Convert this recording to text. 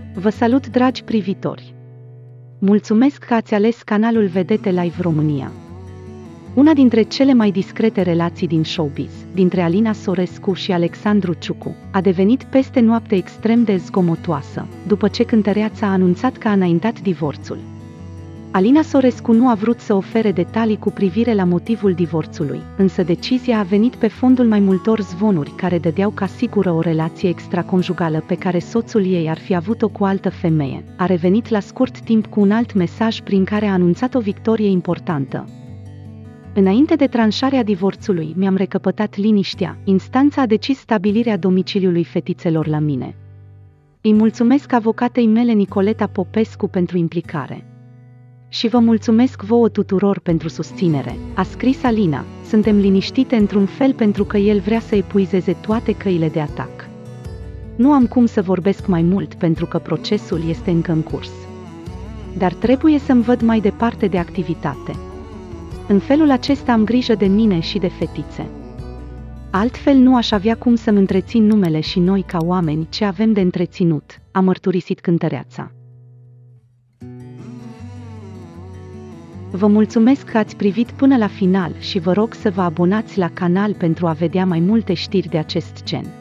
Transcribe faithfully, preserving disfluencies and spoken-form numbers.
Vă salut, dragi privitori! Mulțumesc că ați ales canalul Vedete Live România. Una dintre cele mai discrete relații din showbiz, dintre Alina Sorescu și Alexandru Ciucu, a devenit peste noapte extrem de zgomotoasă, după ce cântăreața a anunțat că a înaintat divorțul. Alina Sorescu nu a vrut să ofere detalii cu privire la motivul divorțului, însă decizia a venit pe fondul mai multor zvonuri care dădeau ca sigură o relație extraconjugală pe care soțul ei ar fi avut-o cu altă femeie. A revenit la scurt timp cu un alt mesaj prin care a anunțat o victorie importantă. Înainte de tranșarea divorțului, mi-am recăpătat liniștea. Instanța a decis stabilirea domiciliului fetițelor la mine. Îi mulțumesc avocatei mele Nicoleta Popescu pentru implicare. Și vă mulțumesc vouă tuturor pentru susținere, a scris Alina. Suntem liniștite într-un fel pentru că el vrea să epuizeze toate căile de atac. Nu am cum să vorbesc mai mult pentru că procesul este încă în curs. Dar trebuie să-mi văd mai departe de activitate. În felul acesta am grijă de mine și de fetițe. Altfel nu aș avea cum să-mi întrețin numele și noi ca oameni ce avem de întreținut, a mărturisit cântăreața. Vă mulțumesc că ați privit până la final și vă rog să vă abonați la canal pentru a vedea mai multe știri de acest gen.